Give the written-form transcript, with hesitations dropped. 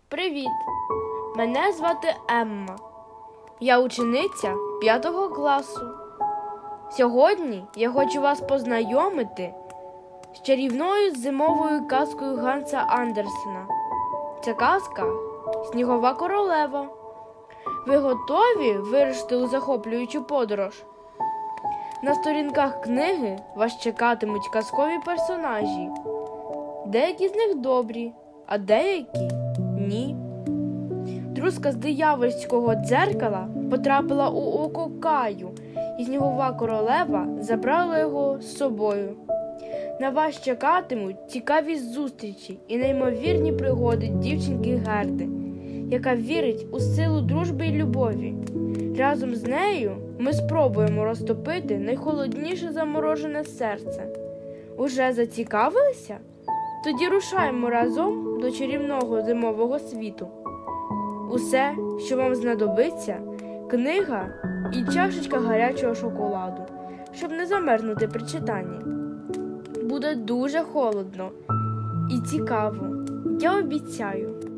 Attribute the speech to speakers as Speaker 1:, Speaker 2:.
Speaker 1: Привіт! Мене звати Емма. Я учениця 5 класу. Сьогодні я хочу вас познайомити з чарівною зимовою казкою Ганса Андерсена. Ця казка – «Снігова королева». Ви готові вирушити у захоплюючу подорож? На сторінках книги вас чекатимуть казкові персонажі. Деякі з них добрі, а деякі – ні. Друзка з диявольського дзеркала потрапила у око Каю, і снігова королева забрала його з собою. На вас чекатимуть цікаві зустрічі і неймовірні пригоди дівчинки Герди, яка вірить у силу дружби і любові. Разом з нею ми спробуємо розтопити найхолодніше заморожене серце. Уже зацікавилися? Тоді рушаємо разом до чарівного зимового світу. Усе, що вам знадобиться – книга і чашечка гарячого шоколаду, щоб не замерзнути при читанні. Буде дуже холодно і цікаво, я обіцяю.